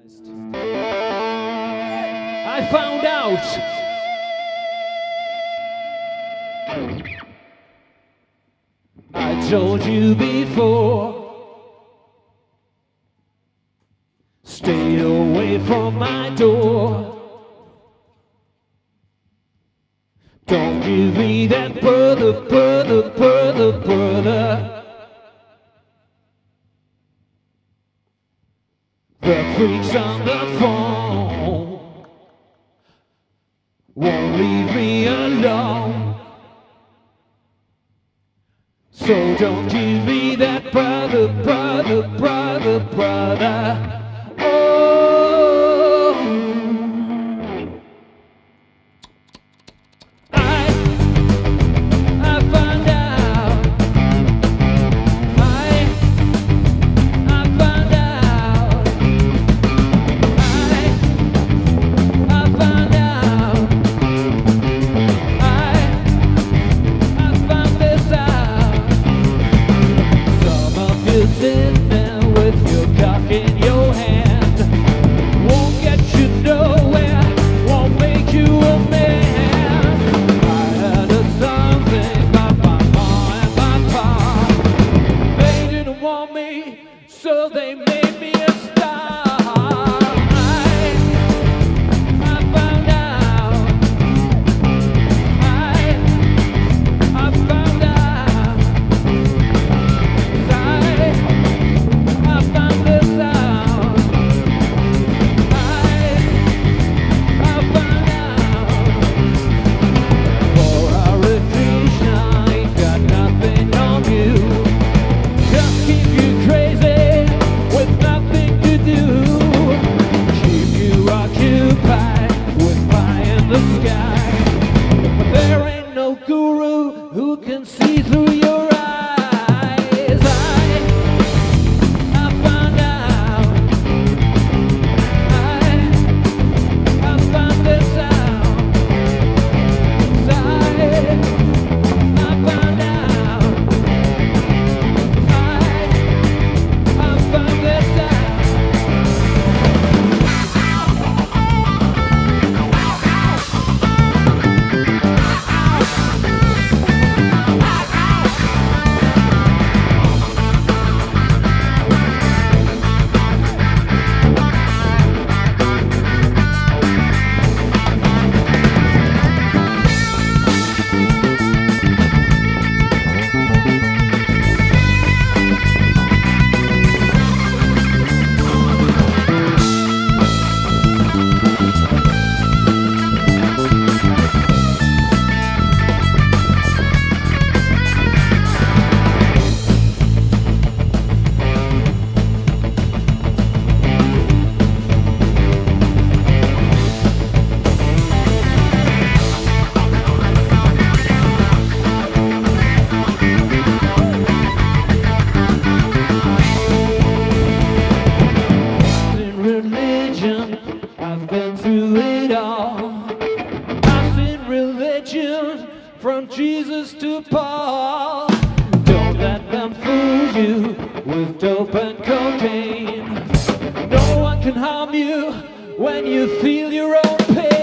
I found out I told you before, stay away from my door. Don't give me that brother. The freaks on the phone won't leave me alone. So don't give me that brother. Oh, I found out. I found out. I found out. I found this out. Some of you sitting there with your cock in your hand won't get you nowhere, won't make you a man. I heard of something about my mom and my pa. They didn't want me, so they made me a star. I found out. I found out. I found this out. I found out. For our retreat, I ain't got nothing on you. Just keep you crazy with nothing to do. Keep you occupied with pie in the sky. But there ain't no guru who can see through your eyes. I found out. I found this out. I found out. I found this out. I've been through it all. I've seen religion from Jesus to Paul. Don't let them fool you with dope and cocaine. No one can harm you when you feel your own pain.